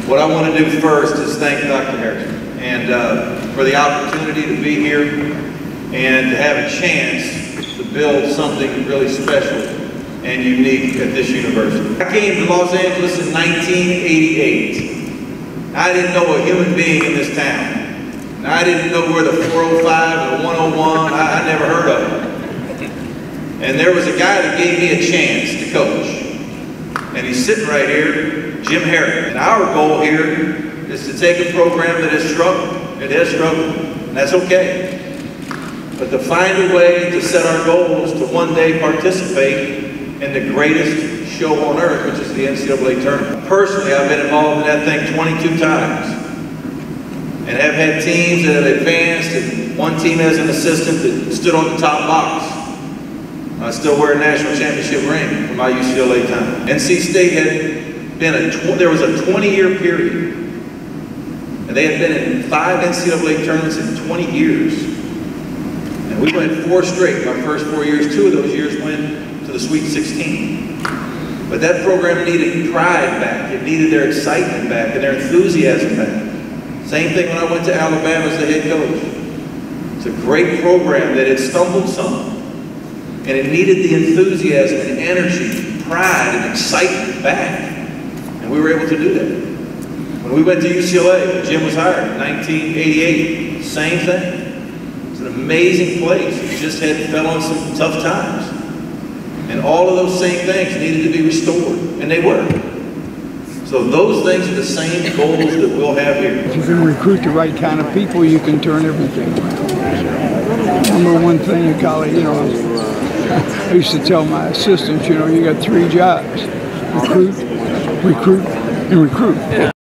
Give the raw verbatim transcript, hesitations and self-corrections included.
What I want to do first is thank Doctor Harrison and uh, for the opportunity to be here and to have a chance to build something really special and unique at this university. I came to Los Angeles in nineteen eighty-eight. I didn't know a human being in this town. And I didn't know where the four oh five and the one oh one, I, I never heard of them. And there was a guy that gave me a chance to coach. And he's sitting right here, Jim Harris. And our goal here is to take a program that has struggled. It has struggled, and that's okay. But to find a way to set our goals to one day participate in the greatest show on earth, which is the N C double A tournament. Personally, I've been involved in that thing twenty-two times. And have had teams that have advanced, and one team as an assistant that stood on the top box. I still wear a national championship ring from my U C L A time. N C State had been a, there was a twenty year period. And they had been in five N C double A tournaments in twenty years. And we went four straight, my first four years. Two of those years went to the Sweet sixteen. But that program needed pride back. It needed their excitement back and their enthusiasm back. Same thing when I went to Alabama as the head coach. It's a great program that had stumbled some. And it needed the enthusiasm and energy, pride and excitement back. And we were able to do that. When we went to U C L A, when Jim was hired in nineteen eighty-eight, same thing. It's an amazing place. It just had fell on some tough times. And all of those same things needed to be restored. And they were. So those things are the same goals that we'll have here. If you can recruit the right kind of people, you can turn everything around. Number one thing in college, you know, I used to tell my assistants, you know, you got three jobs: recruit, recruit, and recruit.